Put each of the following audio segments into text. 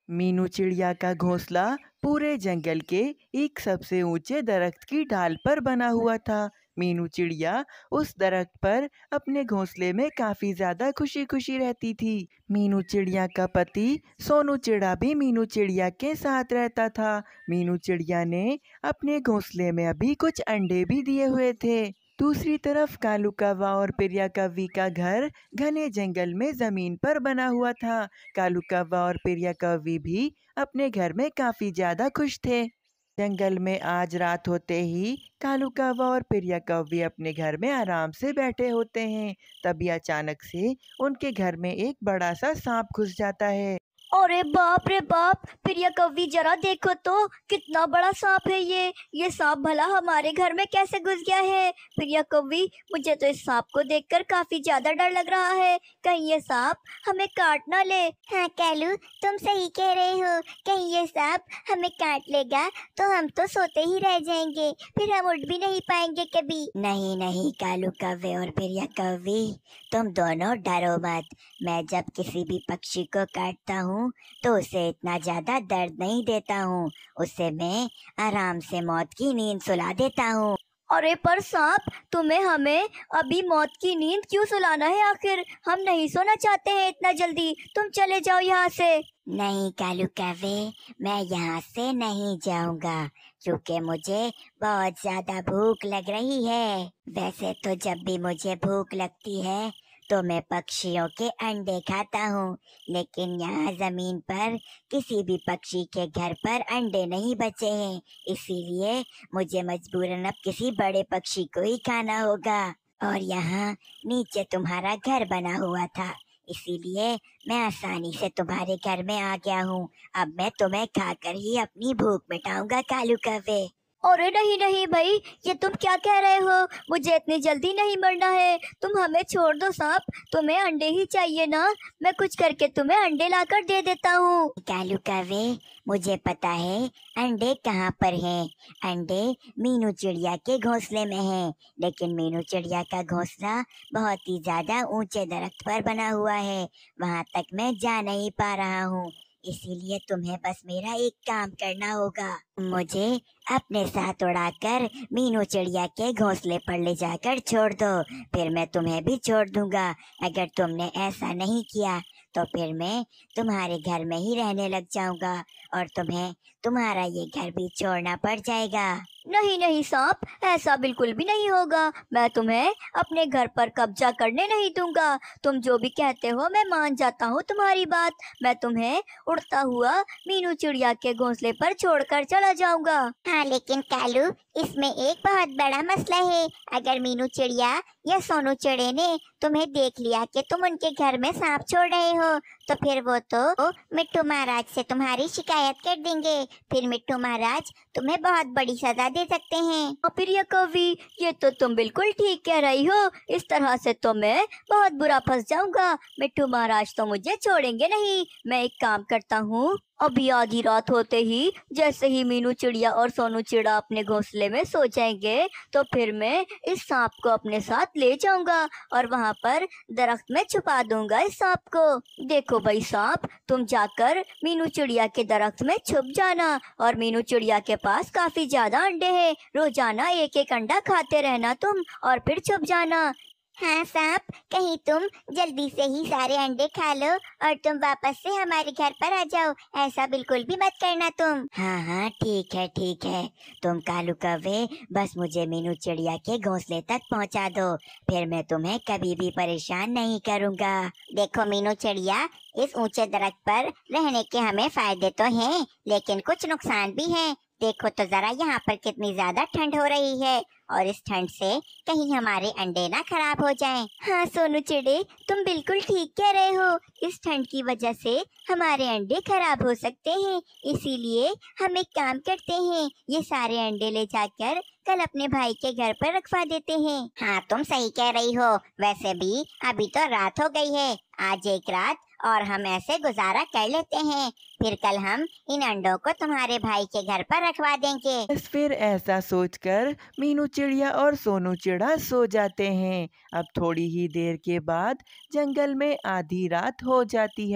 मीनू चिड़िया का घोंसला पूरे जंगल के एक सबसे ऊंचे दरख्त की ढाल पर बना हुआ था। मीनू चिड़िया उस दरख्त पर अपने घोंसले में काफी ज्यादा खुशी खुशी रहती थी। मीनू चिड़िया का पति सोनू चिड़ा भी मीनू चिड़िया के साथ रहता था। मीनू चिड़िया ने अपने घोंसले में अभी कुछ अंडे भी दिए हुए थे। दूसरी तरफ कालू कौवा और पिरिया कौवी का घर घने जंगल में जमीन पर बना हुआ था। कालू कौवा और पिरिया कौवी भी अपने घर में काफी ज्यादा खुश थे। जंगल में आज रात होते ही कालू कौवा और पिरिया कौवी अपने घर में आराम से बैठे होते हैं। तभी अचानक से उनके घर में एक बड़ा सा सांप घुस जाता है। अरे बाप रे बाप, प्रिया कवि जरा देखो तो कितना बड़ा सांप है ये सांप भला हमारे घर में कैसे घुस गया है। प्रिया कवि, मुझे तो इस सांप को देखकर काफी ज्यादा डर लग रहा है, कहीं ये सांप हमें काट ना ले। हाँ कालू, तुम सही कह रहे हो, कहीं ये सांप हमें काट लेगा तो हम तो सोते ही रह जाएंगे, फिर हम उठ भी नहीं पाएंगे कभी। नहीं नहीं कालू कौवे और प्रिया कौवी, तुम दोनों डरो मत। मैं जब किसी भी पक्षी को काटता हूँ तो उसे इतना ज्यादा दर्द नहीं देता हूँ, उसे मैं आराम से मौत की नींद सुला देता हूँ। अरे पर सांप, तुम्हें हमें अभी मौत की नींद क्यों सुलाना है? आखिर हम नहीं सोना चाहते हैं इतना जल्दी, तुम चले जाओ यहाँ से। नहीं कालू कौवे, मैं यहाँ से नहीं जाऊंगा क्योंकि मुझे बहुत ज्यादा भूख लग रही है। वैसे तो जब भी मुझे भूख लगती है तो मैं पक्षियों के अंडे खाता हूँ, लेकिन यहाँ जमीन पर किसी भी पक्षी के घर पर अंडे नहीं बचे हैं, इसीलिए मुझे मजबूरन अब किसी बड़े पक्षी को ही खाना होगा। और यहाँ नीचे तुम्हारा घर बना हुआ था, इसीलिए मैं आसानी से तुम्हारे घर में आ गया हूँ। अब मैं तुम्हें खाकर ही अपनी भूख मिटाऊंगा कालू कौवे। अरे नहीं नहीं भाई, ये तुम क्या कह रहे हो? मुझे इतनी जल्दी नहीं मरना है, तुम हमें छोड़ दो सांप, तुम्हें अंडे ही चाहिए ना, मैं कुछ करके तुम्हें अंडे लाकर दे देता हूँ। कालू कौवे, मुझे पता है अंडे कहाँ पर हैं। अंडे मीनू चिड़िया के घोंसले में हैं, लेकिन मीनू चिड़िया का घोंसला बहुत ही ज्यादा ऊंचे दरख्त पर बना हुआ है, वहाँ तक मैं जा नहीं पा रहा हूँ, इसीलिए तुम्हें बस मेरा एक काम करना होगा। मुझे अपने साथ उड़ाकर मीनू चिड़िया के घोंसले पर ले जाकर छोड़ दो, फिर मैं तुम्हें भी छोड़ दूंगा। अगर तुमने ऐसा नहीं किया तो फिर मैं तुम्हारे घर में ही रहने लग जाऊंगा और तुम्हें तुम्हारा ये घर भी छोड़ना पड़ जाएगा। नहीं नहीं सांप, ऐसा बिल्कुल भी नहीं होगा, मैं तुम्हें अपने घर पर कब्जा करने नहीं दूंगा। तुम जो भी कहते हो मैं मान जाता हूँ तुम्हारी बात, मैं तुम्हें उड़ता हुआ मीनू चिड़िया के घोंसले पर छोड़कर चला जाऊंगा। हाँ लेकिन कालू, इसमें एक बहुत बड़ा मसला है, अगर मीनू चिड़िया या सोनू चिड़े ने तुम्हें देख लिया कि तुम उनके घर में सांप छोड़ रहे हो, तो फिर वो तो मिट्टू महाराज से तुम्हारी शिकायत कर देंगे, फिर मिट्टू महाराज तुम्हें बहुत बड़ी सजा दे सकते हैं। प्रिया कवि, ये तो तुम बिल्कुल ठीक कह रही हो, इस तरह से तो मैं बहुत बुरा फंस जाऊंगा, मिट्टू महाराज तो मुझे छोड़ेंगे नहीं। मैं एक काम करता हूँ, अभी आधी रात होते ही जैसे ही मीनू चिड़िया और सोनू चिड़ा अपने घोंसले में सो जाएंगे, तो फिर मैं इस सांप को अपने साथ ले जाऊंगा और वहाँ पर दरख्त में छुपा दूंगा इस सांप को। देखो भाई सांप, तुम जाकर मीनू चिड़िया के दरख्त में छुप जाना, और मीनू चिड़िया के पास काफी ज्यादा अंडे हैं, रोजाना एक एक अंडा खाते रहना तुम और फिर छुप जाना। हाँ सांप, कहीं तुम जल्दी से ही सारे अंडे खा लो और तुम वापस से हमारे घर पर आ जाओ, ऐसा बिल्कुल भी मत करना तुम। हाँ हाँ ठीक है, तुम कालू कौवे बस मुझे मीनू चिड़िया के घोंसले तक पहुंचा दो, फिर मैं तुम्हें कभी भी परेशान नहीं करूँगा। देखो मीनू चिड़िया, इस ऊंचे दरख्त पर रहने के हमें फायदे तो हैं, लेकिन कुछ नुकसान भी हैं। देखो तो जरा यहाँ पर कितनी ज्यादा ठंड हो रही है, और इस ठंड से कहीं हमारे अंडे ना खराब हो जाएं। हाँ सोनू चिड़े, तुम बिल्कुल ठीक कह रहे हो, इस ठंड की वजह से हमारे अंडे खराब हो सकते हैं, इसीलिए हम एक काम करते हैं, ये सारे अंडे ले जाकर कल अपने भाई के घर पर रखवा देते हैं। हाँ तुम सही कह रही हो, वैसे भी अभी तो रात हो गई है, आज एक रात और हम ऐसे गुजारा कर लेते हैं, फिर कल हम इन अंडों को तुम्हारे भाई के घर पर रखवा देंगे। बस फिर ऐसा सोचकर मीनू चिड़िया और सोनू चिड़ा सो जाते हैं। अब थोड़ी ही देर के बाद जंगल में आधी रात हो जाती है।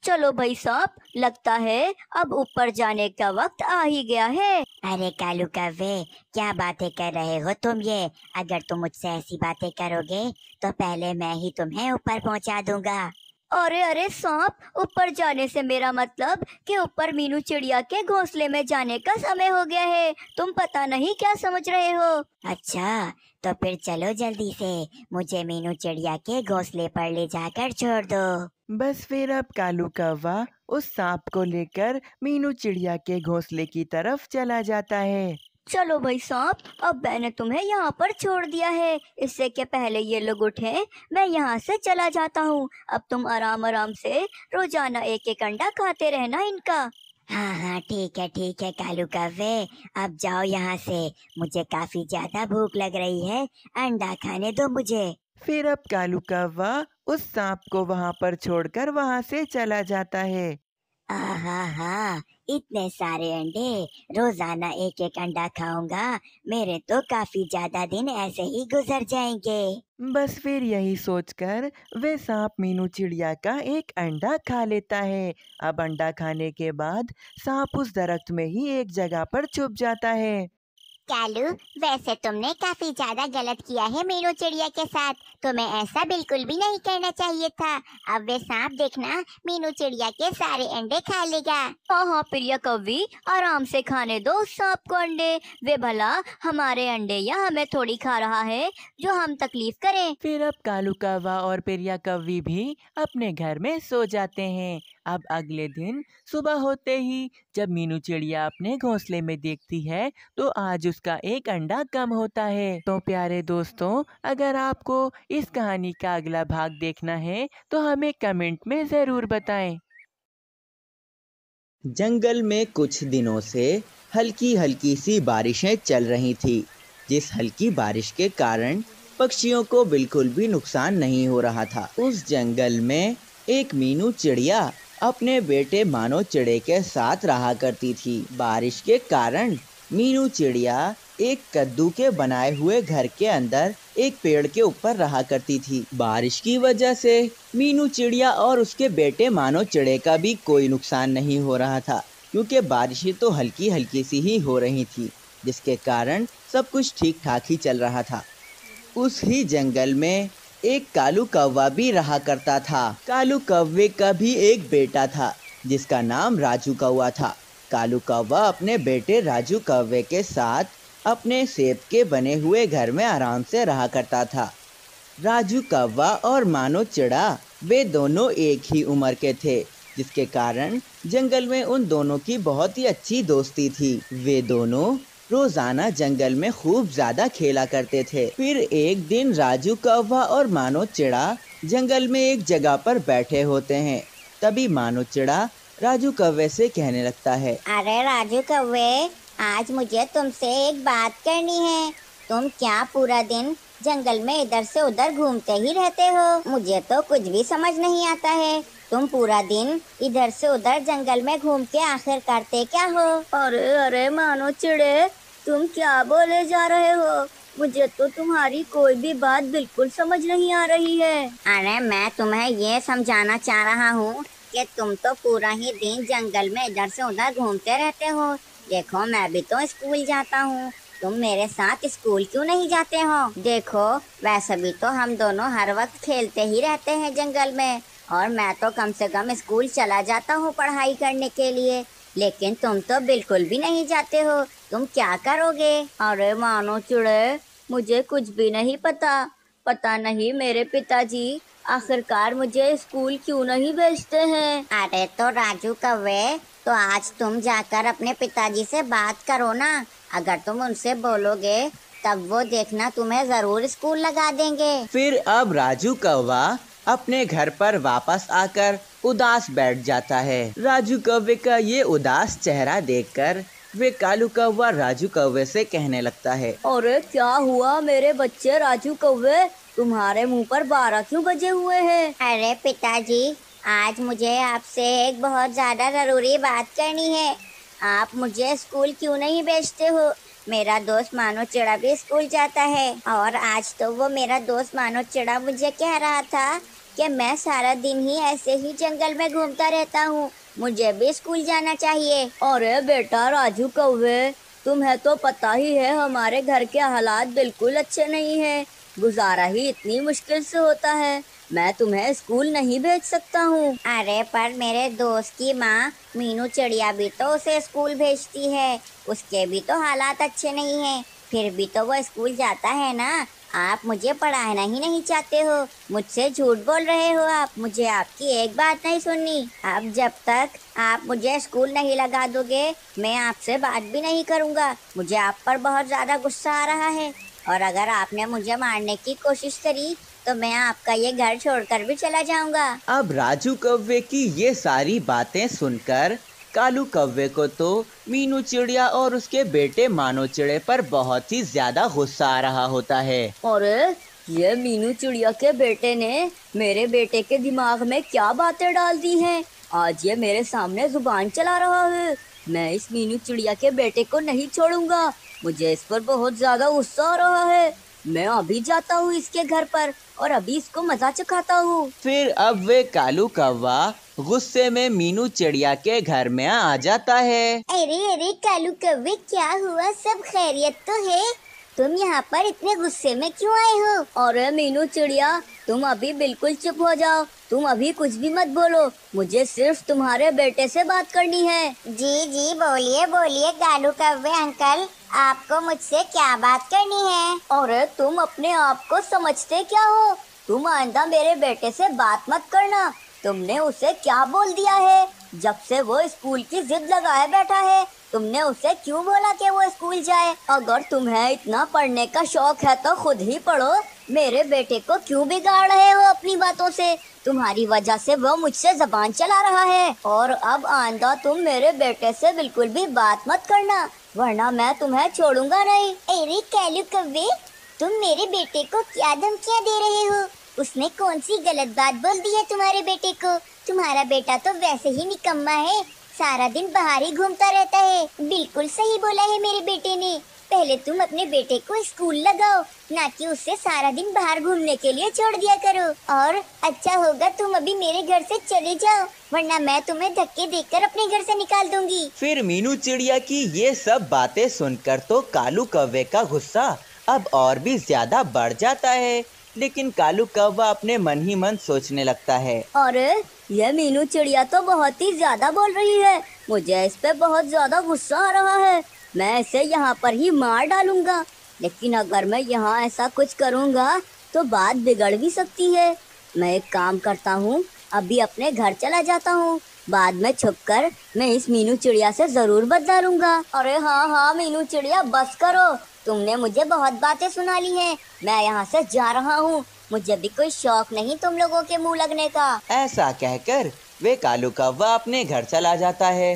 चलो भाई साहब, लगता है अब ऊपर जाने का वक्त आ ही गया है। अरे कालू कव्वे, क्या बातें कर रहे हो तुम ये? अगर तुम मुझसे ऐसी बातें करोगे तो पहले मैं ही तुम्हें ऊपर पहुंचा दूंगा। अरे अरे सांप, ऊपर जाने से मेरा मतलब कि ऊपर मीनू चिड़िया के घोंसले में जाने का समय हो गया है। तुम पता नहीं क्या समझ रहे हो। अच्छा, तो फिर चलो जल्दी से, मुझे मीनू चिड़िया के घोंसले पर ले जाकर छोड़ दो। बस फिर अब कालू कौवा उस सांप को लेकर मीनू चिड़िया के घोंसले की तरफ चला जाता है। चलो भाई सांप, अब मैंने तुम्हें यहाँ पर छोड़ दिया है। इससे के पहले ये लोग उठे, मैं यहाँ से चला जाता हूँ। अब तुम आराम आराम से रोजाना एक एक अंडा खाते रहना इनका। हाँ हाँ, ठीक है कालू कव्वे, अब जाओ यहाँ से, मुझे काफी ज्यादा भूख लग रही है, अंडा खाने दो मुझे। फिर अब कालू कौवा उस सांप को वहाँ पर छोड़कर वहाँ से चला जाता है। हाँ, इतने सारे अंडे, रोजाना एक एक अंडा खाऊंगा, मेरे तो काफी ज्यादा दिन ऐसे ही गुजर जाएंगे। बस फिर यही सोचकर वे सांप मीनू चिड़िया का एक अंडा खा लेता है। अब अंडा खाने के बाद सांप उस दरख्त में ही एक जगह पर छुप जाता है। कालू, वैसे तुमने काफी ज्यादा गलत किया है मीनू चिड़िया के साथ। तुम्हें ऐसा बिल्कुल भी नहीं करना चाहिए था। अब वे सांप देखना मीनू चिड़िया के सारे अंडे खा लेगा। हाँ प्रिया कवि, आराम से खाने दो उस सांप को अंडे। वे भला हमारे अंडे या हमें थोड़ी खा रहा है जो हम तकलीफ करें। फिर अब कालू कौवा और प्रिया कौवी भी अपने घर में सो जाते हैं। अब अगले दिन सुबह होते ही जब मीनू चिड़िया अपने घोंसले में देखती है तो आज उसका एक अंडा कम होता है। तो प्यारे दोस्तों, अगर आपको इस कहानी का अगला भाग देखना है तो हमें कमेंट में ज़रूर बताएं। जंगल में कुछ दिनों से हल्की हल्की सी बारिशें चल रही थी, जिस हल्की बारिश के कारण पक्षियों को बिल्कुल भी नुकसान नहीं हो रहा था। उस जंगल में एक मीनू चिड़िया अपने बेटे मानो चिड़े के साथ रहा करती थी। बारिश के कारण मीनू चिड़िया एक कद्दू के बनाए हुए घर के अंदर एक पेड़ के ऊपर रहा करती थी। बारिश की वजह से मीनू चिड़िया और उसके बेटे मानो चिड़े का भी कोई नुकसान नहीं हो रहा था, क्योंकि बारिशें तो हल्की हल्की सी ही हो रही थी, जिसके कारण सब कुछ ठीक ठाक ही चल रहा था। उस ही जंगल में एक कालू कौवा भी रहा करता था। कालू कौवे का भी एक बेटा था जिसका नाम राजू कौवा था। कालू कौवा अपने बेटे राजू कौवे के साथ अपने सेब के बने हुए घर में आराम से रहा करता था। राजू कौवा और मानो चिड़ा वे दोनों एक ही उम्र के थे, जिसके कारण जंगल में उन दोनों की बहुत ही अच्छी दोस्ती थी। वे दोनों रोजाना जंगल में खूब ज्यादा खेला करते थे। फिर एक दिन राजू कौवा और मानो चिड़ा जंगल में एक जगह पर बैठे होते हैं। तभी मानो चिड़ा राजू कौवे से कहने लगता है, अरे राजू कौवे, आज मुझे तुमसे एक बात करनी है। तुम क्या पूरा दिन जंगल में इधर से उधर घूमते ही रहते हो? मुझे तो कुछ भी समझ नहीं आता है। तुम पूरा दिन इधर से उधर जंगल में घूम के आखिर करते क्या हो? अरे अरे मानो चिड़े, तुम क्या बोले जा रहे हो? मुझे तो तुम्हारी कोई भी बात बिल्कुल समझ नहीं आ रही है। अरे मैं तुम्हें ये समझाना चाह रहा हूँ कि तुम तो पूरा ही दिन जंगल में इधर से उधर घूमते रहते हो। देखो, मैं भी तो स्कूल जाता हूँ, तुम मेरे साथ स्कूल क्यों नहीं जाते हो? देखो, वैसे भी तो हम दोनों हर वक्त खेलते ही रहते हैं जंगल में, और मैं तो कम से कम स्कूल चला जाता हूँ पढ़ाई करने के लिए, लेकिन तुम तो बिल्कुल भी नहीं जाते हो। तुम क्या करोगे? अरे मानो चिड़े, मुझे कुछ भी नहीं पता नहीं मेरे पिताजी आखिरकार मुझे स्कूल क्यों नहीं भेजते हैं। अरे तो राजू कौवे, तो आज तुम जाकर अपने पिताजी से बात करो ना। अगर तुम उनसे बोलोगे तब वो देखना तुम्हें जरूर स्कूल लगा देंगे। फिर अब राजू कौवा अपने घर पर वापस आकर उदास बैठ जाता है। राजू कौवे का ये उदास चेहरा देखकर वे कालू कौवा राजू कौवे से कहने लगता है, अरे क्या हुआ मेरे बच्चे राजू कौवे, तुम्हारे मुंह पर 12 क्यों बजे हुए हैं? अरे पिताजी, आज मुझे आपसे एक बहुत ज्यादा जरूरी बात करनी है। आप मुझे स्कूल क्यों नहीं भेजते हो? मेरा दोस्त मानो चिड़ा भी स्कूल जाता है, और आज तो वो मेरा दोस्त मानो चिड़ा मुझे कह रहा था कि मैं सारा दिन ही ऐसे ही जंगल में घूमता रहता हूँ। मुझे भी स्कूल जाना चाहिए। अरे बेटा राजू कौवे, तुम्हें तो पता ही है हमारे घर के हालात बिल्कुल अच्छे नहीं है। गुजारा ही इतनी मुश्किल से होता है। मैं तुम्हें स्कूल नहीं भेज सकता हूँ। अरे पर मेरे दोस्त की माँ मीनू चिड़िया भी तो उसे स्कूल भेजती है। उसके भी तो हालात अच्छे नहीं हैं, फिर भी तो वो स्कूल जाता है ना। आप मुझे पढ़ाना ही नहीं चाहते हो, मुझसे झूठ बोल रहे हो आप। मुझे आपकी एक बात नहीं सुननी। अब जब तक आप मुझे स्कूल नहीं लगा दोगे, मैं आपसे बात भी नहीं करूँगा। मुझे आप पर बहुत ज़्यादा गुस्सा आ रहा है, और अगर आपने मुझे मारने की कोशिश करी तो मैं आपका ये घर छोड़कर भी चला जाऊंगा। अब राजू कौवे की ये सारी बातें सुनकर कालू कौवे को तो मीनू चिड़िया और उसके बेटे मानो चिड़े पर बहुत ही ज्यादा गुस्सा आ रहा होता है। अरे ये मीनू चिड़िया के बेटे ने मेरे बेटे के दिमाग में क्या बातें डाल दी हैं। आज ये मेरे सामने जुबान चला रहा है। मैं इस मीनू चिड़िया के बेटे को नहीं छोड़ूंगा। मुझे इस पर बहुत ज्यादा गुस्सा आ रहा है। मैं अभी जाता हूँ इसके घर पर और अभी इसको मजा चखाता हूँ। फिर अब वे कालू कौवा गुस्से में मीनू चिड़िया के घर में आ जाता है। अरे अरे कालू कौवे, क्या हुआ? सब खैरियत तो है? तुम यहाँ पर इतने गुस्से में क्यों आए हो? अरे मीनू चिड़िया, तुम अभी बिल्कुल चुप हो जाओ। तुम अभी कुछ भी मत बोलो। मुझे सिर्फ तुम्हारे बेटे से बात करनी है। जी जी बोलिए बोलिए कालू कौवे अंकल, आपको मुझसे क्या बात करनी है? अरे तुम अपने आप को समझते क्या हो? तुम आइंदा मेरे बेटे से बात मत करना। तुमने उसे क्या बोल दिया है? जब से वो स्कूल की जिद लगाए बैठा है, तुमने उसे क्यों बोला कि वो स्कूल जाए? अगर तुम्हें इतना पढ़ने का शौक है तो खुद ही पढ़ो। मेरे बेटे को क्यों बिगाड़ रहे हो अपनी बातों से? तुम्हारी वजह से वो मुझसे जबान चला रहा है, और अब आइंदा तुम मेरे बेटे से बिल्कुल भी बात मत करना, वरना मैं तुम्हें छोड़ूंगा नहीं। अरे कालू कौवे, तुम मेरे बेटे को क्या धमकियाँ दे रहे हो? उसने कौन सी गलत बात बोल दी है तुम्हारे बेटे को? तुम्हारा बेटा तो वैसे ही निकम्मा है, सारा दिन बाहर ही घूमता रहता है। बिल्कुल सही बोला है मेरे बेटे ने। पहले तुम अपने बेटे को स्कूल लगाओ, ना कि उससे सारा दिन बाहर घूमने के लिए छोड़ दिया करो। और अच्छा होगा तुम अभी मेरे घर से चले जाओ, वरना मैं तुम्हें धक्के देकर अपने घर से निकाल दूंगी। फिर मीनू चिड़िया की ये सब बातें सुनकर तो कालू कौवे का गुस्सा अब और भी ज्यादा बढ़ जाता है। लेकिन कालू कौवा अपने मन ही मन सोचने लगता है, अरे ये मीनू चिड़िया तो बहुत ही ज्यादा बोल रही है। मुझे इस पे बहुत ज्यादा गुस्सा आ रहा है। मैं इसे यहाँ पर ही मार डालूंगा। लेकिन अगर मैं यहाँ ऐसा कुछ करूँगा तो बात बिगड़ भी सकती है। मैं एक काम करता हूँ, अभी अपने घर चला जाता हूँ। बाद में छुपकर मैं इस मीनू चिड़िया से जरूर बदला लूंगा। अरे हाँ हाँ मीनू चिड़िया, बस करो। तुमने मुझे बहुत बातें सुना ली हैं। मैं यहाँ से जा रहा हूँ। मुझे भी कोई शौक नहीं तुम लोगों के मुंह लगने का। ऐसा कहकर वे कालू कौवा अपने घर चला जाता है।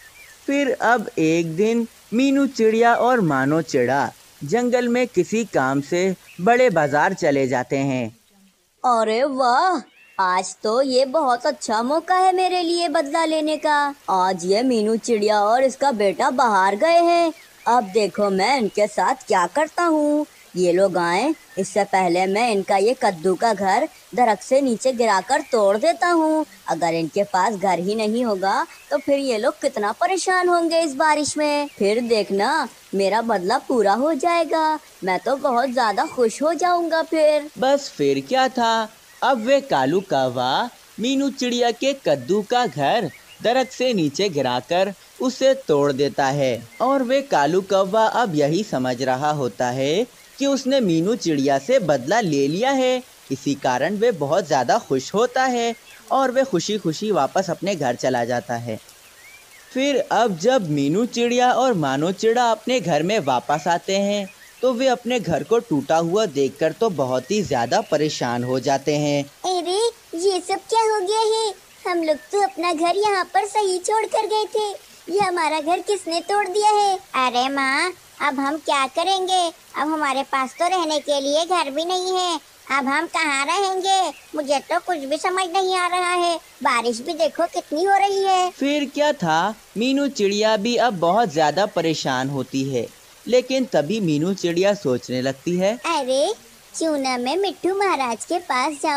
फिर अब एक दिन मीनू चिड़िया और मानो चिड़ा जंगल में किसी काम से बड़े बाजार चले जाते हैं। अरे वाह, आज तो ये बहुत अच्छा मौका है मेरे लिए बदला लेने का। आज ये मीनू चिड़िया और इसका बेटा बाहर गए हैं। अब देखो मैं इनके साथ क्या करता हूँ। ये लोग आए, इससे पहले मैं इनका ये कद्दू का घर दरख्त से नीचे गिराकर तोड़ देता हूँ। अगर इनके पास घर ही नहीं होगा तो फिर ये लोग कितना परेशान होंगे इस बारिश में। फिर देखना मेरा बदला पूरा हो जाएगा। मैं तो बहुत ज्यादा खुश हो जाऊंगा फिर। बस फिर क्या था, अब वे कालू कौवा मीनू चिड़िया के कद्दू का घर दरख्त से नीचे गिराकर उसे तोड़ देता है। और वे कालू कौवा अब यही समझ रहा होता है कि उसने मीनू चिड़िया से बदला ले लिया है। इसी कारण वे बहुत ज़्यादा खुश होता है और वे खुशी खुशी वापस अपने घर चला जाता है। फिर अब जब मीनू चिड़िया और मानो चिड़ा अपने घर में वापस आते हैं तो वे अपने घर को टूटा हुआ देखकर तो बहुत ही ज़्यादा परेशान हो जाते हैं। अरे ये सब क्या हो गया है? हम लोग तो अपना घर यहाँ पर सही छोड़ कर गए थे, ये हमारा घर किसने तोड़ दिया है? अरे माँ, अब हम क्या करेंगे? अब हमारे पास तो रहने के लिए घर भी नहीं है। अब हम कहाँ रहेंगे? मुझे तो कुछ भी समझ नहीं आ रहा है। बारिश भी देखो कितनी हो रही है। फिर क्या था, मीनू चिड़िया भी अब बहुत ज्यादा परेशान होती है। लेकिन तभी मीनू चिड़िया सोचने लगती है, अरे क्यों ना मैं मिट्टू महाराज के पास जाऊं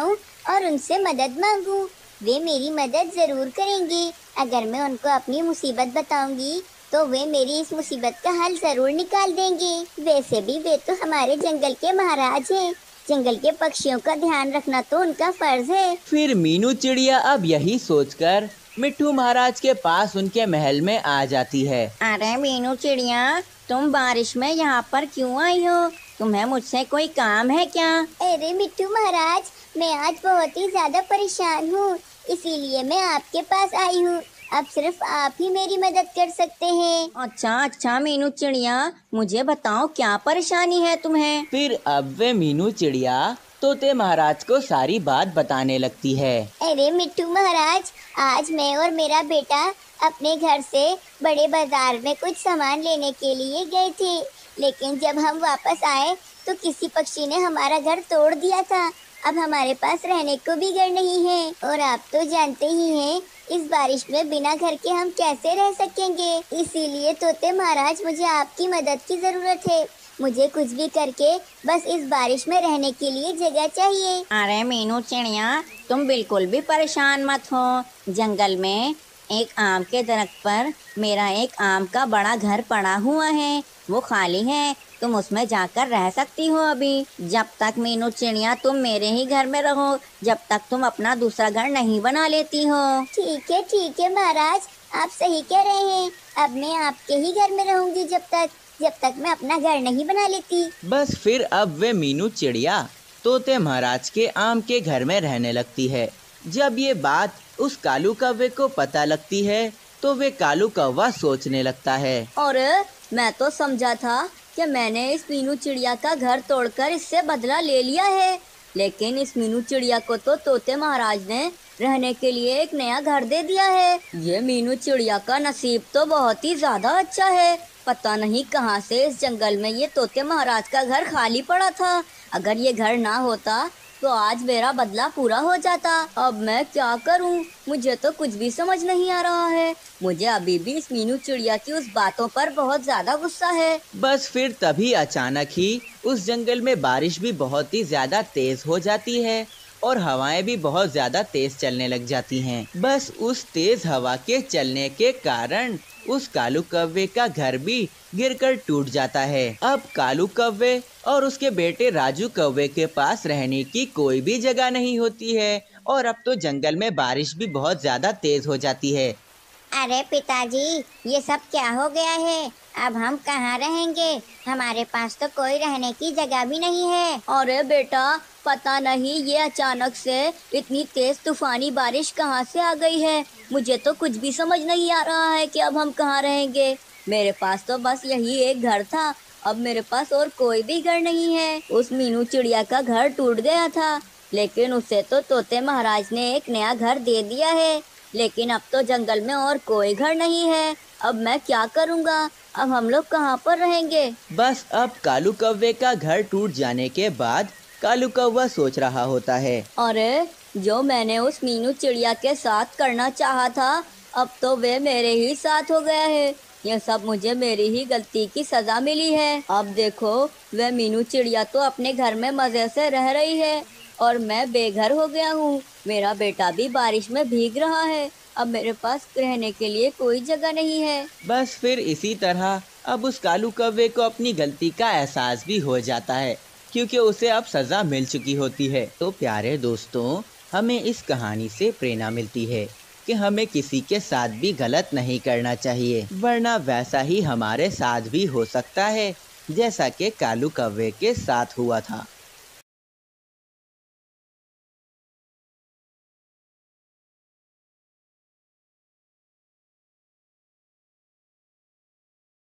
और उनसे मदद मांगूं। वे मेरी मदद जरूर करेंगे। अगर मैं उनको अपनी मुसीबत बताऊंगी तो वे मेरी इस मुसीबत का हल जरूर निकाल देंगे। वैसे भी वे तो हमारे जंगल के महाराज हैं। जंगल के पक्षियों का ध्यान रखना तो उनका फर्ज है। फिर मीनू चिड़िया अब यही सोचकर मिट्ठू महाराज के पास उनके महल में आ जाती है। अरे मीनू चिड़िया, तुम बारिश में यहाँ पर क्यों आई हो? तुम्हें मुझसे कोई काम है क्या? अरे मिट्टू महाराज, मैं आज बहुत ही ज्यादा परेशान हूँ, इसीलिए मैं आपके पास आई हूँ। अब सिर्फ आप ही मेरी मदद कर सकते हैं। अच्छा मीनू चिड़िया, मुझे बताओ क्या परेशानी है तुम्हें? फिर अब वे मीनू चिड़िया तोते महाराज को सारी बात बताने लगती है। अरे मिट्टू महाराज, आज मैं और मेरा बेटा अपने घर से बड़े बाजार में कुछ सामान लेने के लिए गए थे, लेकिन जब हम वापस आए तो किसी पक्षी ने हमारा घर तोड़ दिया था। अब हमारे पास रहने को भी घर नहीं है, और आप तो जानते ही हैं इस बारिश में बिना घर के हम कैसे रह सकेंगे। इसीलिए तोते महाराज, मुझे आपकी मदद की जरूरत है। मुझे कुछ भी करके बस इस बारिश में रहने के लिए जगह चाहिए। अरे मीनू चिड़िया, तुम बिल्कुल भी परेशान मत हो। जंगल में एक आम के दरख्त पर मेरा एक आम का बड़ा घर पड़ा हुआ है, वो खाली है। तुम उसमें जाकर रह सकती हो अभी, जब तक मीनू चिड़िया तुम मेरे ही घर में रहो, जब तक तुम अपना दूसरा घर नहीं बना लेती हो। ठीक है महाराज, आप सही कह रहे हैं। अब मैं आपके ही घर में रहूंगी जब तक मैं अपना घर नहीं बना लेती। बस फिर अब वे मीनू चिड़िया तोते महाराज के आम के घर में रहने लगती है। जब ये बात उस कालू कौवे को पता लगती है तो वे कालू कौवा सोचने लगता है, और मैं तो समझा था कि मैंने इस मीनू चिड़िया का घर तोड़कर इससे बदला ले लिया है, लेकिन इस मीनू चिड़िया को तो तोते महाराज ने रहने के लिए एक नया घर दे दिया है। ये मीनू चिड़िया का नसीब तो बहुत ही ज्यादा अच्छा है। पता नहीं कहां से इस जंगल में ये तोते महाराज का घर खाली पड़ा था। अगर ये घर ना होता तो आज मेरा बदला पूरा हो जाता। अब मैं क्या करूं? मुझे तो कुछ भी समझ नहीं आ रहा है। मुझे अभी भी इस मीनू चिड़िया की उस बातों पर बहुत ज्यादा गुस्सा है। बस फिर तभी अचानक ही उस जंगल में बारिश भी बहुत ही ज्यादा तेज हो जाती है और हवाएं भी बहुत ज्यादा तेज चलने लग जाती हैं। बस उस तेज हवा के चलने के कारण उस कालू कौवे का घर भी गिरकर टूट जाता है। अब कालू कौवे और उसके बेटे राजू कौवे के पास रहने की कोई भी जगह नहीं होती है और अब तो जंगल में बारिश भी बहुत ज्यादा तेज हो जाती है। अरे पिताजी, ये सब क्या हो गया है? अब हम कहाँ रहेंगे? हमारे पास तो कोई रहने की जगह भी नहीं है। अरे बेटा, पता नहीं ये अचानक से इतनी तेज तूफानी बारिश कहाँ से आ गई है। मुझे तो कुछ भी समझ नहीं आ रहा है कि अब हम कहाँ रहेंगे। मेरे पास तो बस यही एक घर था, अब मेरे पास और कोई भी घर नहीं है। उस मीनू चिड़िया का घर टूट गया था, लेकिन उसे तो तोते महाराज ने एक नया घर दे दिया है। लेकिन अब तो जंगल में और कोई घर नहीं है। अब मैं क्या करूँगा? अब हम लोग कहाँ पर रहेंगे? बस अब कालू कौवे का घर टूट जाने के बाद कालू कौवा सोच रहा होता है, अरे जो मैंने उस मीनू चिड़िया के साथ करना चाहा था, अब तो वे मेरे ही साथ हो गया है। ये सब मुझे मेरी ही गलती की सजा मिली है। अब देखो, वह मीनू चिड़िया तो अपने घर में मजे से रह रही है और मैं बेघर हो गया हूँ। मेरा बेटा भी बारिश में भीग रहा है। अब मेरे पास रहने के लिए कोई जगह नहीं है। बस फिर इसी तरह अब उस कालू कौवे को अपनी गलती का एहसास भी हो जाता है, क्योंकि उसे अब सजा मिल चुकी होती है। तो प्यारे दोस्तों, हमें इस कहानी से प्रेरणा मिलती है कि हमें किसी के साथ भी गलत नहीं करना चाहिए, वरना वैसा ही हमारे साथ भी हो सकता है जैसा कि कालू कौवे के साथ हुआ था।